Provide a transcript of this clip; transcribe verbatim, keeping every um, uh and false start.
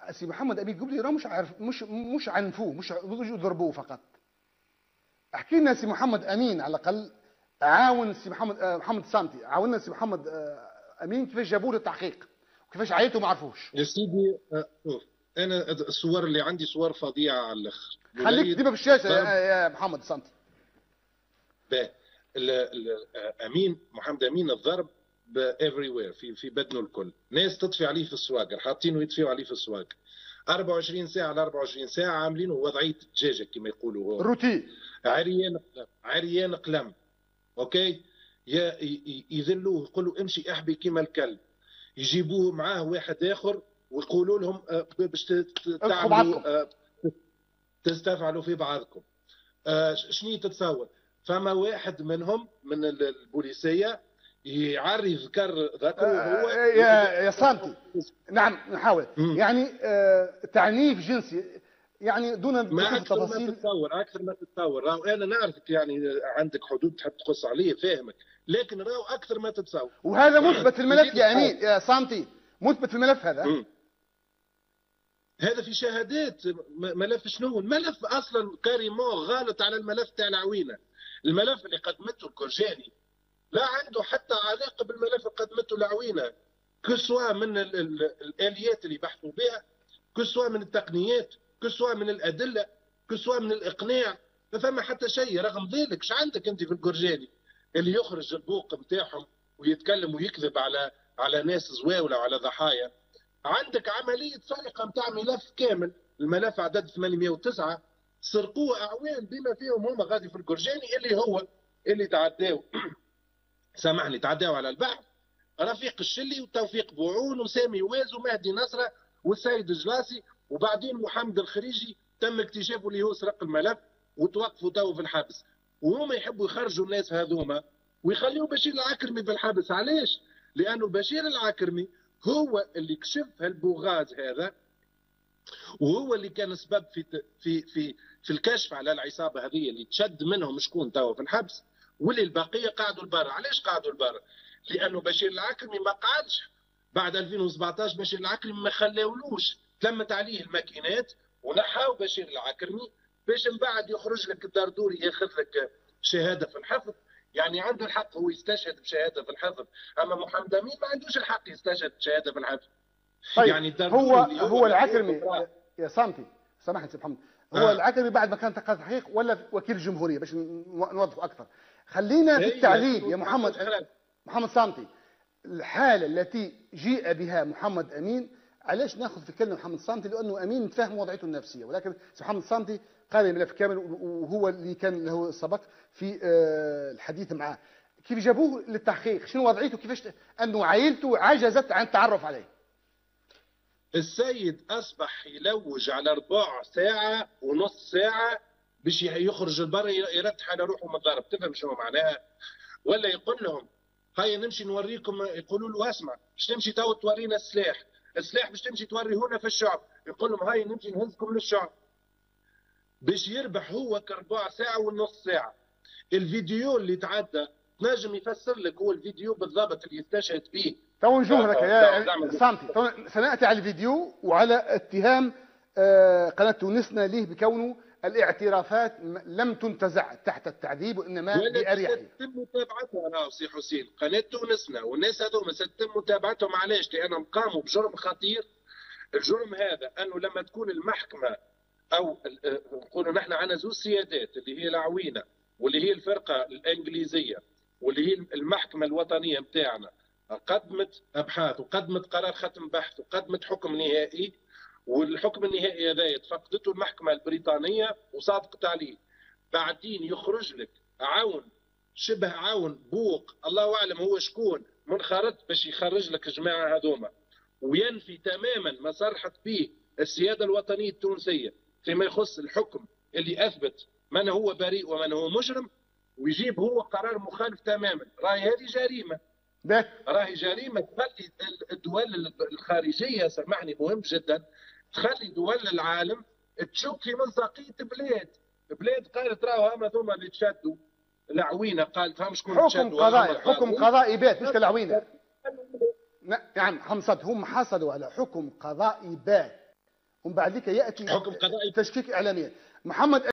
سي محمد امين قبلي راه مش عارف مش مش عنفوه، مش يضربوه فقط. احكي لنا سي محمد امين على الاقل، عاون سي محمد محمد صامتي، عاوننا سي محمد امين كيفاش جابوه للتحقيق وكيفاش عائلته ما عرفوش. يا سيدي انا الصور اللي عندي صور فظيعه على الاخر. خليك تجيبها بالشاشه يا محمد صامتي. باهي. امين محمد امين الضرب افري وير في في بدنه الكل، ناس تطفي عليه في السواقر، حاطينه يطفيوا عليه في السواقر أربعة وعشرين ساعه على أربعة وعشرين ساعه، عاملينه وضعيه الدجاجه كما يقولوا روتين، عريان قلم عريان قلم. اوكي، يذلوه يقولوا امشي احبي كما الكلب، يجيبوه معاه واحد اخر ويقولوا لهم باش تعملوا تستفعلوا في بعضكم. شنو تتصور؟ فما واحد منهم من البوليسيه يعري ذكر ذكره هو يا يا صامتي. نعم نحاول م. يعني آه تعنيف جنسي يعني دون ما أكثر تفاصيل. ما تتصور اكثر ما تتصور، راهو انا نعرفك يعني عندك حدود تحب تقص عليه فاهمك، لكن راهو اكثر ما تتصور. وهذا مثبت في الملف يا امين يا صامتي، مثبت في الملف هذا. م. هذا في شهادات. ملف شنو؟ الملف اصلا كاريمون غالط على الملف تاع العوينه. الملف اللي قدمته الكرجاني لا عنده حتى علاقه بالملف اللي قدمته العوينه، كسوا من ال ال الاليات اللي بحثوا بها، كسوا من التقنيات، كسوا من الادله، كسوا من الاقناع، ما فما حتى شيء. رغم ذلك ايش عندك انت في الكرجاني اللي يخرج البوق نتاعهم ويتكلم ويكذب على على ناس زواوله وعلى ضحايا؟ عندك عمليه سرقه نتاع ملف كامل، الملف عدد ثمانمئة وتسعة سرقوه اعوان بما فيهم هما غادي في الكرجاني اللي هو اللي تعداوا سامحني تعداوا على البحث رفيق الشلي وتوفيق بوعون وسامي واز ومهدي نصره والسيد الجلاسي، وبعدين محمد الخريجي تم اكتشافه اللي هو سرق الملف وتوقفوا تو في الحبس. وهما يحبوا يخرجوا الناس هذوما ويخليوا بشير العكرمي في الحبس. علاش؟ لانه بشير العكرمي هو اللي كشف هالبوغاز هذا، وهو اللي كان سبب في في في في الكشف على العصابه هذه اللي تشد منهم شكون توا في الحبس، واللي البقيه قعدوا لبرا. علاش قعدوا لبرا؟ لانه بشير العكرمي ما قعدش بعد ألفين وسبعطاش. بشير العكرمي ما خلاولوش، تلمت عليه الماكينات ونحاو بشير العكرمي باش من بعد يخرج لك الدردوري ياخذ لك شهاده في الحفظ. يعني عنده الحق هو يستشهد بشهاده في الحفظ، اما محمد امين ما عندوش الحق يستشهد بشهاده في الحفظ. طيب يعني هو هو, هو العكرمي يا صامتي سامحني سي محمد، هو آه. العكرمي بعد ما كان تقاضي تحقيق ولا وكيل الجمهوريه باش نوضح اكثر. خلينا في التعليل يا محمد محمد صامتي. الحاله التي جيء بها محمد امين، علاش ناخذ في كلمه محمد صامتي؟ لانه امين نتفاهم وضعيته النفسيه، ولكن محمد صامتي قال الملف كامل وهو اللي كان له سبق في الحديث معاه. كيف جابوه للتحقيق؟ شنو وضعيته؟ كيفاش انه عائلته عجزت عن التعرف عليه؟ السيد اصبح يلوج على ربع ساعه ونص ساعه باش يخرج البر يرتح على روحه من الضرب. تفهم شنو معناها؟ ولا يقول لهم هيا نمشي نوريكم، يقولوا له اسمع باش تمشي تو تورينا السلاح، السلاح باش تمشي توريهونا في الشعب، يقول لهم هيا نمشي نهزكم للشعب باش يربح هو كربع ساعه ونص ساعه. الفيديو اللي تعدى نجم يفسر لك هو الفيديو بالضبط اللي يستشهد به. تو نشوف لك يا صامتي، سناتي على الفيديو وعلى اتهام قناه تونسنا ليه بكونه الاعترافات لم تنتزع تحت التعذيب وانما باريحيه. ستتم متابعتها راهو سي حسين، قناه تونسنا والناس هذوما ستتم متابعتهم. علاش؟ لانهم قاموا بجرم خطير. الجرم هذا انه لما تكون المحكمه او نقولوا نحن عندنا زوج سيادات اللي هي العوينه واللي هي الفرقه الانجليزيه واللي هي المحكمه الوطنيه نتاعنا، قدمت ابحاث وقدمت قرار ختم بحث وقدمت حكم نهائي، والحكم النهائي هذا تفقدته المحكمه البريطانيه وصادقت عليه. بعدين يخرج لك عون شبه عون بوق الله اعلم هو شكون منخرط باش يخرج لك الجماعه هذوما، وينفي تماما ما صرحت به السياده الوطنيه التونسيه فيما يخص الحكم اللي اثبت من هو بريء ومن هو مجرم، ويجيب هو قرار مخالف تماما. راهي هذه جريمه. راهي جريمه تخلي الدول الخارجيه، سامحني مهم جدا، تخلي دول العالم تشك في مصداقيه بلاد. بلاد قالت راهو هما ثم اللي تشدوا العوينه، قالت هم شكون تشدوا. حكم قضائي، حكم قضائي بات مش كالعوينه. نعم محمد صد هم حصلوا على حكم قضائي بات ومن بعد ذلك ياتي حكم قضائي تشكيك اعلاميا. محمد